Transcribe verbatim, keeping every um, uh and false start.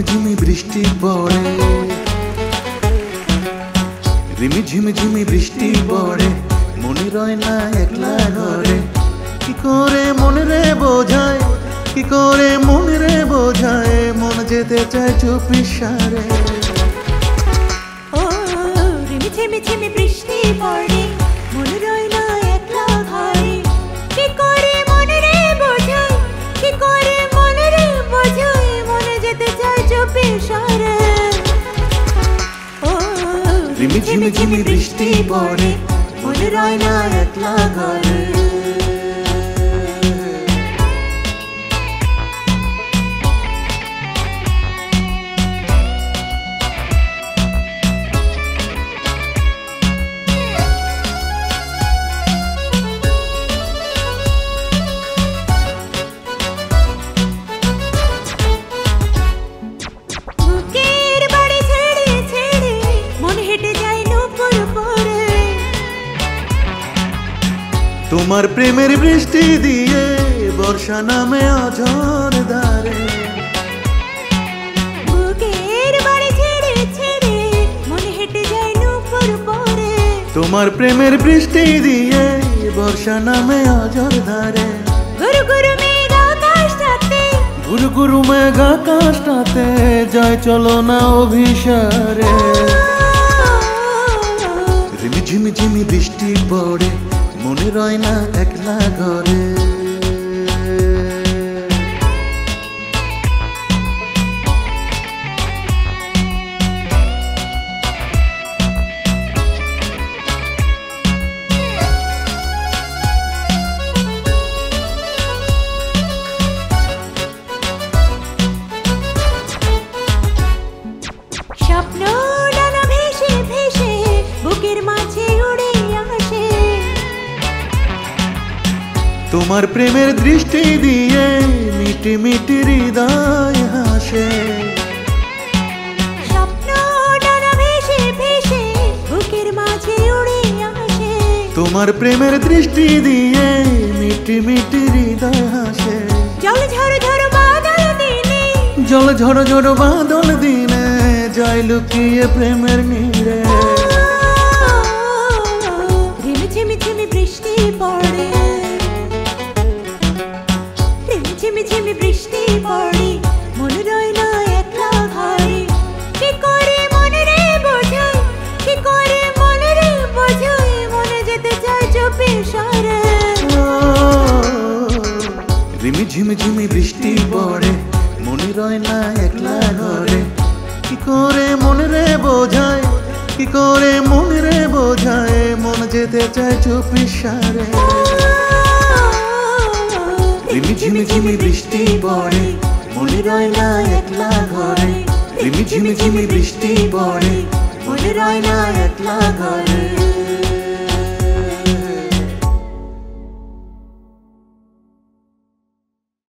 ঝিমি বৃষ্টি পড়ে, রিমি ঝিমি ঝিমি বৃষ্টি পড়ে, মনে রয় না একলা ঘরে। কি করে মনে রে বোঝায়, কি করে মনে রে বোঝায়, মন যেতে চায় চুপি সারে। ও রিমি ঝিমি ঝিমি বৃষ্টি পড়ে, মনে রয় না একলা ঘরে। কি করে মনে রে বোঝায়, কি করে মনে রে বোঝায়, মনে যেতে চায় চুপি সারে। ও রিমি ঝিমি ঝিমি বৃষ্টি পড়ে, মনে রয় না একলা ঘরে। তোমার প্রেমের বৃষ্টি দিয়ে বর্ষা নামে অঝড় ধারে। বুকের বাড়ি ছেড়ে ছেড়ে মনে হেঁটে যায় নূপুর পরে। তোমার প্রেমের বৃষ্টি দিয়ে বর্ষা নামে অঝড় ধারে। গুরু গুরু মেঘ আকাশটাতে, গুরু গুরু মেঘ আকাশটাতে যায় চলো না অভিসারে। রিমি ঝিমি ঝিমি বৃষ্টি পড়ে, মনে রয় না একলা ঘরে। স্বপ্ন ডানা ভেসে ভেসে বুকের মাঝে উড়ে আসে। তোমার প্রেমের দৃষ্টি দিয়ে মিটি মিটি হৃদয় হাসে। স্বপ্ন ডানা ভেসে ভেসে বুকের মাঝে উড়ে আসে। তোমার প্রেমের দৃষ্টি দিয়ে মিটি মিটি হৃদয় হাসে। জল ঝড় ঝড় বাদল দিনে, জল ঝড় ঝড় বাদল দিনে যায় লুকিয়ে প্রেমের নীড়ে। রিমি ঝিমি ঝিমি বৃষ্টি পড়ে, রিমি ঝিমি ঝিমি বৃষ্টি পড়ে, মনে রয় না একলা ঘরে। কি করে মনে রে বোঝায়, কি করে মনে রে বোঝায়, মনে যেতে চায় চুপি সারে। রিমি ঝিমি ঝিমি বৃষ্টি পড়ে, মনে রয় না একলা ঘরে। কি করে মনে রে বোঝায়, কি করে মনে রে বোঝায়, মন যেতে চায় চুপি সারে। রিমি ঝিমি ঝিমি বৃষ্টি পড়ে, মনে রয় না একলা ঘরে। রিমি ঝিমি ঝিমি বৃষ্টি পড়ে, মনে রয় না একলা ঘরে।